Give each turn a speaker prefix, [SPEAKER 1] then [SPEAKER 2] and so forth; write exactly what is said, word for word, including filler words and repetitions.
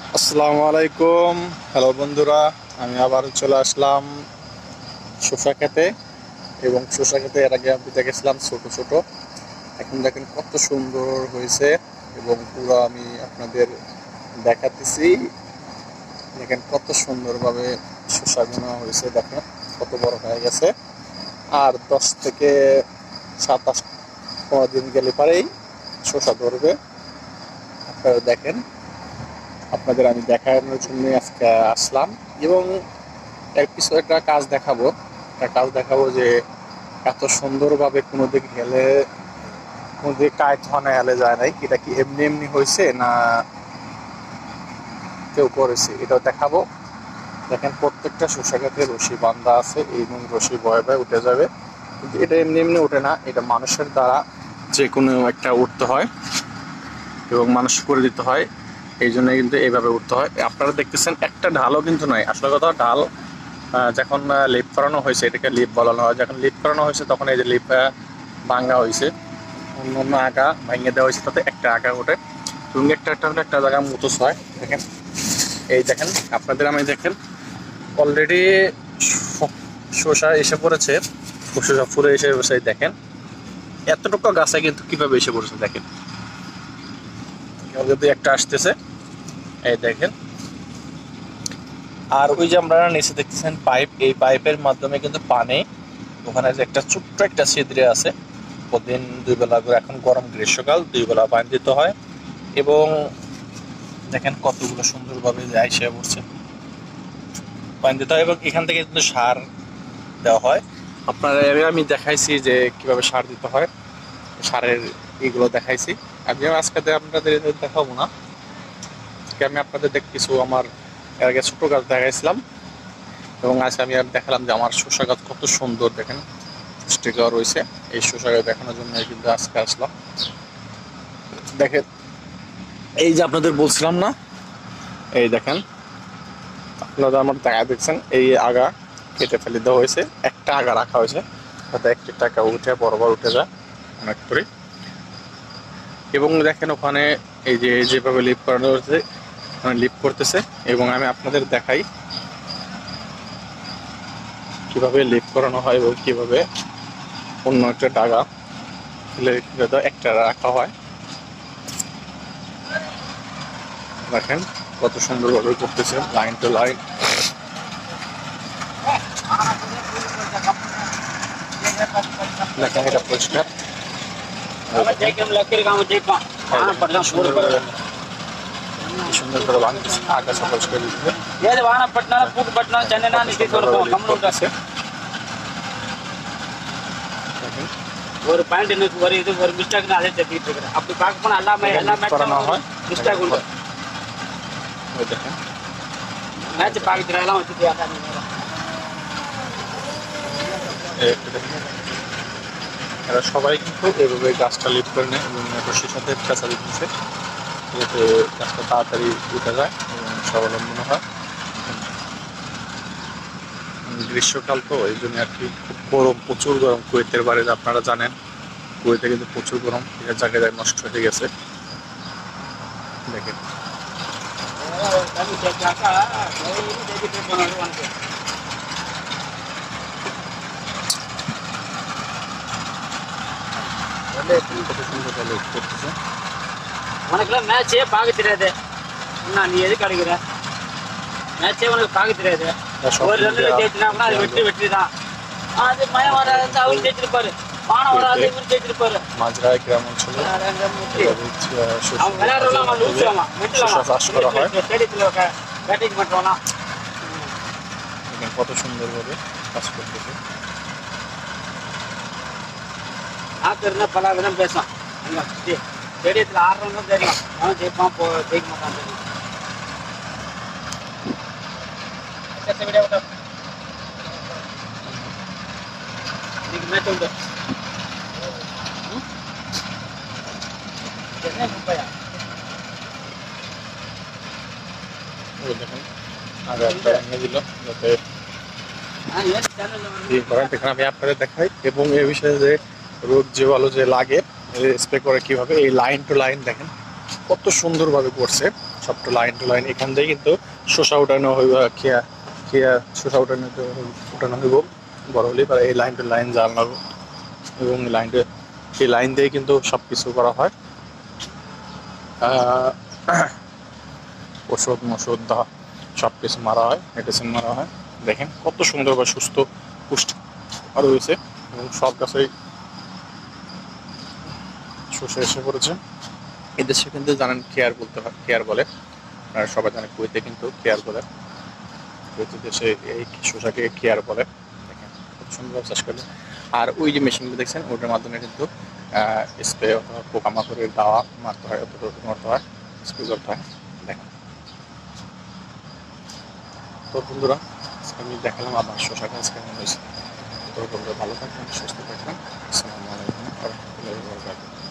[SPEAKER 1] আসসালামু আলাইকুম। হ্যালো বন্ধুরা, আমি আবার চলে আসলাম শসা খেতে। এবং শসা খেতে এর আগে আমি দেখেছিলাম ছোট ছোট, এখন দেখেন কত সুন্দর হয়েছে। এবং পুরো আমি আপনাদের দেখাতেছি, দেখেন কত সুন্দরভাবে শসাগুলো হয়েছে, দেখেন কত বড় হয়ে গেছে। আর দশ থেকে সাতাশ পনেরো দিন গেলে পরেই শসা ধরবে। আপনারা দেখেন, আপনাদের আমি দেখানোর জন্য আজকে আসলাম। এবং এর কিছু একটা কাজ দেখাবো, একটা কাজ দেখাবো যে এত সুন্দরভাবে কোনো দিক হেলে, কোনো দিকে কায়ত হনে হেলে যায় নাই, এটা কি এমনি এমনি হয়েছে না কেউ করেছে, এটাও দেখাবো। দেখেন প্রত্যেকটা শসা গাছে রশি বান্ধা আছে এবং রশি বয়ে বয়ে উঠে যাবে, কিন্তু এটা এমনি এমনি ওঠে না, এটা মানুষের দ্বারা যে কোনো একটা উঠতে হয় এবং মানুষ করে দিতে হয়, এই জন্য কিন্তু এইভাবে উঠতে হয়। আপনারা দেখতেছেন একটা ঢালও কিন্তু নয়, আসলে কথা ঢাল যখন লিপ করানো হয়েছে, এটাকে লিপ বলানো হয়, যখন লিপ করানো হয়েছে তখন এই যে লিপ ভাঙা হয়েছে, অন্য অন্য আঁকা ভাঙিয়ে দেওয়া হয়েছে, তাতে একটা আঁকা ওঠে এবং একটা একটা হলে একটা জায়গা মুতোস হয়। দেখেন, এই দেখেন আপনাদের আমি দেখেন অলরেডি শসা এসে পড়েছে, শসা ফুলে এসে বসে, দেখেন এতটুকু গাছে কিন্তু কিভাবে এসে পড়েছে, দেখেন যদি একটা আসতেছে, এই দেখেন। আর ওই যে আমরা নিচে দেখতেছেন পাইপ, এই পাইপের মাধ্যমে কিন্তু পানি, ওখানে যে একটা ছোট্ট একটা ছিদ্রে আছে, প্রতিদিন দুই বেলা করে, এখন গরম গ্রীষ্মকাল, দুই বেলা পানি দিতে হয়। এবং দেখেন কতগুলো সুন্দরভাবে যায় সে পড়ছে, পানি দিতে হয় এবং এখান থেকে কিন্তু সার দেওয়া হয়। আপনারা আমি দেখাইছি যে কিভাবে সার দিতে হয়, সারের এগুলো দেখাইছি। আমি আজকে আপনাদের দেখাবো না, আজকে আমি আপনাদের দেখ কিছু আমার এর আগে ছোট গাছ দেখাইছিলাম এবং আজকে আমি দেখালাম যে আমার শসা গাছ কত সুন্দর, দেখেন পুষ্টিকর রয়েছে। এই শসা গাছ দেখানোর জন্য কিন্তু আজকে আসলাম। দেখেন, এই যে আপনাদের বলছিলাম না, এই দেখেন আপনারা আমার দেখা দেখছেন, এই আগা কেটে ফেলে দেওয়া হয়েছে, একটা আগা রাখা হয়েছে যাতে একটা টাকা উঠে বরাবর উঠে যায় অনেক করে। এবং দেখেন ওখানে এই যে যেভাবে লিপ করানো হয়েছে, লিপ করতেছে এবং আমি আপনাদের দেখাই কিভাবে লিপ করানো হয় এবং কিভাবে অন্য একটা ডাগা ফেলে একটা রাখা হয়। দেখেন কত সুন্দরভাবে করতেছে, লাইন টু লাইন। দেখেন এটা পরিষ্কার, সুন্দর করে বাঁধতেছে, আকাশে পরিষ্কার দিচ্ছে।
[SPEAKER 2] ஒரு பாயிண்ட் எனக்கு ஒரு இது ஒரு மிஸ்டேக் நான் அதே தட்டிட்டு இருக்கேன். அப்படி பார்க்க போனா எல்லாமே எல்லா மேட்ச் மிஸ்டேக் உண்டு. மேட்ச் பார்க்கற எல்லாம் வச்சுட்டு யாரா
[SPEAKER 1] এরা সবাই কিন্তু এভাবে গাছটা লিফট করে নেয় এবং রশির সাথে পেঁচা দিতেছে, যাতে গাছটা তাড়াতাড়ি উঠে যায় এবং স্বাবলম্বন হয়। গ্রীষ্মকাল তো এই জন্য আর কি, খুব গরম, প্রচুর গরম। কুয়েতের বাড়ি আপনারা জানেন, কুয়েতে কিন্তু প্রচুর গরম, এটা জায়গায় জায়গায় নষ্ট হয়ে গেছে। দেখেন কত সুন্দর ভালো করতেছে।
[SPEAKER 2] உனக்குலாம் மேட்சே பார்க்க தெரியாது, என்ன நீ எதுக்கு அடிக்கிற? மேட்சே உனக்கு பார்க்க தெரியாது. ஒரு ரன்ல ஜெயிச்சினா அது வெற்றி வெற்றி தான். அது மயம் வராது, அவர் ஜெயிச்சிருப்பாரு. வானம் வராது, இவர் ஜெயிச்சிருப்பாரு.
[SPEAKER 1] মাজরায় গ্রাম অঞ্চলে
[SPEAKER 2] அவன் விளையாடுறவங்க லூசுவாமா, மெட்டலாமா, স্টেডিয়ামে ব্যাটিং করতেওনা।
[SPEAKER 1] কত সুন্দরভাবে কাজ করতেছে।
[SPEAKER 2] நான் தெரிஞ்ச பல விதம் பேசுவான், ஸ்டேடியத்தில் ஆடுறவங்க தெரியும், அவன் ஜெயிப்பான் போ ஜெயிக்க மாட்டான் தெரியும். இன்னைக்கு மேட்ச் உண்டு.
[SPEAKER 1] আমি আপনাদের দেখাই এবং এই বিষয়ে যে রোদ যে ভালো যে লাগে স্প্রে করে কিভাবে, এই লাইন টু লাইন দেখেন কত সুন্দরভাবে করছে। সব লাইন টু লাইন এখান থেকে কিন্তু শসা উঠানো হইব, খেয়া খেয়া শসা উঠানো উঠানো হইব বড় হলে, এই লাইন টু লাইন জ্বালানো এবং লাইন এই লাইন দিয়ে কিন্তু সব কিছু করা হয়। ওষুধ মষুধ দা সব কিছু মারা হয়, মেডিসিন মারা হয়। দেখেন কত সুন্দর বা সুস্থ পুষ্টি রয়েছে এবং সব গাছেই শসা এসে পড়েছে। এদেশে কিন্তু জানেন কেয়ার বলতে হয়, কেয়ার বলে, আপনারা সবাই জানেন কুয়েতে কিন্তু কেয়ার বলে, কুয়েতে দেশে এই শসাকে কেয়ার বলে। দেখেন কত সুন্দর চাষ করলে। আর ওই যে মেশিনগুলো দেখছেন ওটার মাধ্যমে কিন্তু স্প্রে অথবা পোকামাকড়ের দাওয়া মারতে হয়, অতটুকু মারতে হয়, স্প্রে করতে হয়। দেখেন তো বন্ধুরা আমি দেখালাম আমার শসা গাছ কেমন হয়েছে। তো বন্ধুরা ভালো থাকবেন, সুস্থ থাকবেন। আসসালামু আলাইকুম ওয়া রাহমাতুল্লাহি ওয়া বারাকাতুহু।